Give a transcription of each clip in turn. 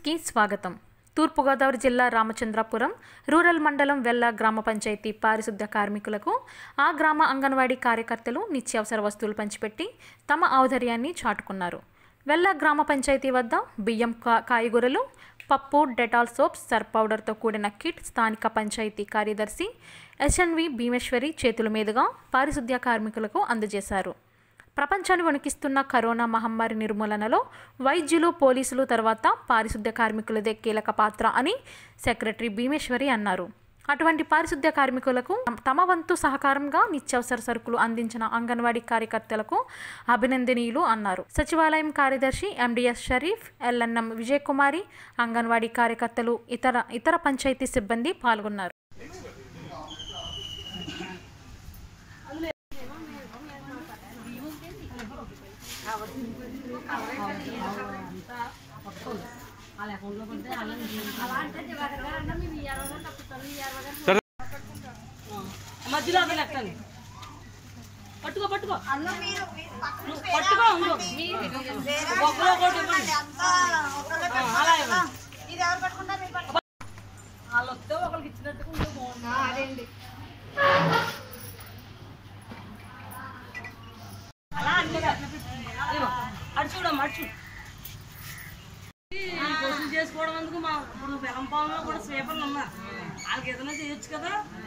న్యూస్కి స్వాగతం. తూర్పుగోదావరి జిల్లా రామచంద్రపురం రూరల్ మండలం వెల్ల గ్రామ పంచాయతీ పారిశుద్ధ్య కార్మికులకు ఆ గ్రామ అంగన్వాడీ కార్యకర్తలు నిత్యావసర వస్తువులు పంచిపెట్టి తమ ఔదార్యాన్ని చాటుకున్నారు. వెల్ల గ్రామ పంచాయతీ వద్ద బియ్యం, కాయగూరలు, పప్పు, డెటాల్ సోప్స్, సర్ఫ్ పౌడర్తో కూడిన కిట్ స్థానిక పంచాయతీ కార్యదర్శి ఎస్ఎన్వి భీమేశ్వరి చేతుల మీదుగా పారిశుద్ధ్య కార్మికులకు అందజేశారు. ప్రపంచాన్ని వణికిస్తున్న కరోనా మహమ్మారి నిర్మూలనలో వైద్యులు, పోలీసులు తర్వాత పారిశుద్ధ్య కార్మికులదే కీలక పాత్ర అని సెక్రటరీ భీమేశ్వరి అన్నారు. అటువంటి పారిశుద్ధ్య కార్మికులకు తమ వంతు సహకారంగా నిత్యావసర సరుకులు అందించిన అంగన్వాడీ కార్యకర్తలకు అభినందనీయులు అన్నారు. సచివాలయం కార్యదర్శి ఎండిఎస్ షరీఫ్, ఎల్ఎన్ఎం విజయకుమారి, అంగన్వాడీ కార్యకర్తలు, ఇతర పంచాయతీ సిబ్బంది పాల్గొన్నారు. మధ్యలో లెక్కని పట్టుకో పట్టుకో పట్టుకో వాళ్ళు వస్తే ఒకరికి ఇచ్చినట్టుగా ఉంటే బాగుంది. అలా అటు చూడమ్మా, అటు చూడు. గొడ్లు చేసుకోవడం అందుకు మా ఇప్పుడు బెలంపాలలో కూడా స్వీపర్లు ఉన్నా, వాళ్ళకి ఏదైనా చేయొచ్చు కదా.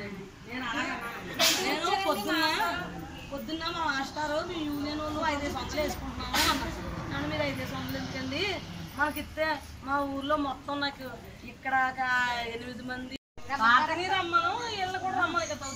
నేను పొద్దున్న మా మాస్టారు మీ యూనియన్ వాళ్ళు 5 సంవత్సరాలు వేసుకుంటున్నాము అన్నారు. మీరు 5 సంవత్సరాలు ఎందుకండి, మనకి ఇస్తే మా ఊర్లో మొత్తం నాకు ఇక్కడ 8 మంది పాతని రమ్మను, వీళ్ళు కూడా రమ్మను. ఇక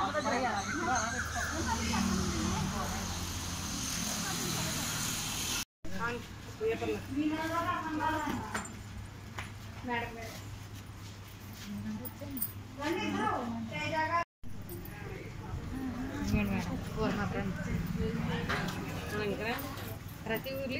ప్రతి ఊర్లో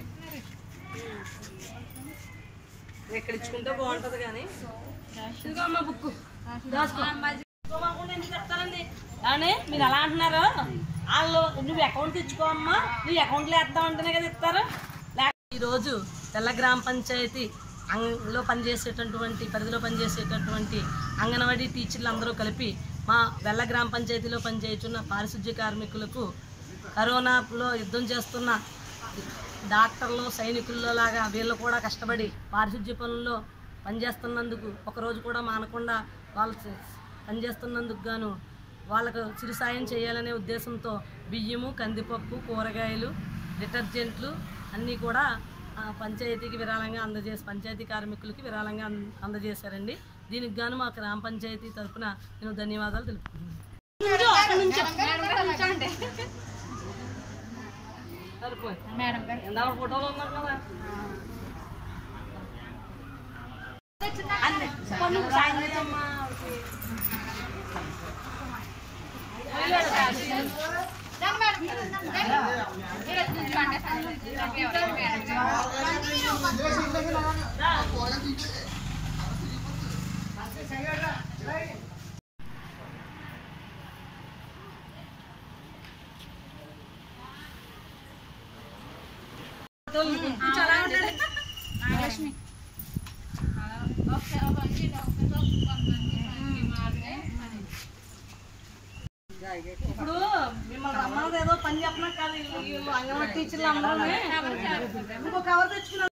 ఎక్కడ ఇచ్చుకుంటే బాగుంటది. కానీ అమ్మ బుక్ ఎందుకు చెప్తారండి కానీ మీరు ఎలా అంటున్నారు. వాళ్ళు నువ్వు అకౌంట్ ఇచ్చుకో అమ్మా, నువ్వు అకౌంట్లో వేద్దాం అంటేనే కదా ఇస్తారు. ఈరోజు తెల్ల గ్రామ పంచాయతీ లో పనిచేసేటటువంటి పరిధిలో పనిచేసేటటువంటి అంగన్వాడీ టీచర్లు అందరూ కలిపి మా వెల్ల గ్రామ పంచాయతీలో పనిచేస్తున్న పారిశుద్ధ్య కార్మికులకు కరోనాలో యుద్ధం చేస్తున్న డాక్టర్లు, సైనికుల్లో లాగా వీళ్ళు కూడా కష్టపడి పారిశుద్ధ్య పనుల్లో పనిచేస్తున్నందుకు, ఒకరోజు కూడా మానకుండా వాళ్ళు పనిచేస్తున్నందుకు గాను వాళ్ళకు చిరు సాయం చేయాలనే ఉద్దేశంతో బియ్యము, కందిపప్పు, కూరగాయలు, డిటర్జెంట్లు అన్నీ కూడా పంచాయతీకి విరాళంగా పంచాయతీ కార్మికులకి విరాళంగా అందజేశారండి. దీనికి గాను మా గ్రామ పంచాయతీ తరఫున నేను ధన్యవాదాలు తెలుపుతున్నాను. ఫోటోలు ఉన్నారు కదా నాగలక్ష్మి ఇప్పుడు మిమ్మల్ని రమ్మన్నది ఏదో పని చెప్పినా కాదు. అంగన్వాడీ టీచర్లు అందరూ ఇంకో కవర్ తెచ్చుకున్నారు.